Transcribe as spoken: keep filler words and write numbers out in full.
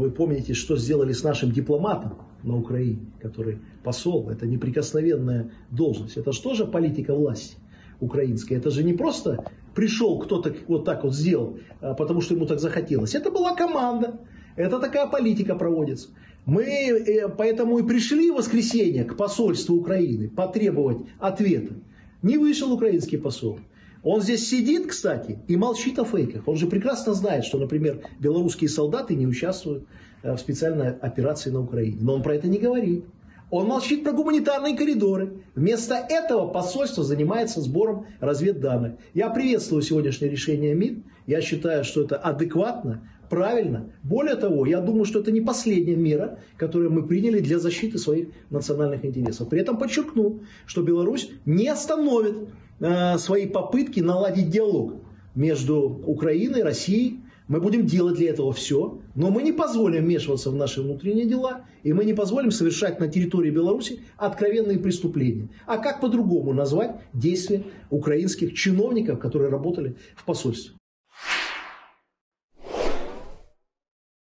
вы помните, что сделали с нашим дипломатом на Украине, который посол, это неприкосновенная должность. Это же тоже политика власти украинской. Это же не просто пришел кто-то вот так вот сделал, потому что ему так захотелось. Это была команда. Это такая политика проводится. Мы поэтому и пришли в воскресенье к посольству Украины потребовать ответа. Не вышел украинский посол. Он здесь сидит, кстати, и молчит о фейках. Он же прекрасно знает, что, например, белорусские солдаты не участвуют в специальной операции на Украине. Но он про это не говорит. Он молчит про гуманитарные коридоры. Вместо этого посольство занимается сбором разведданных. Я приветствую сегодняшнее решение МИД. Я считаю, что это адекватно, правильно. Более того, я думаю, что это не последняя мера, которую мы приняли для защиты своих национальных интересов. При этом подчеркну, что Беларусь не остановит э, свои попытки наладить диалог между Украиной и Россией. Мы будем делать для этого все, но мы не позволим вмешиваться в наши внутренние дела, и мы не позволим совершать на территории Беларуси откровенные преступления. А как по-другому назвать действия украинских чиновников, которые работали в посольстве?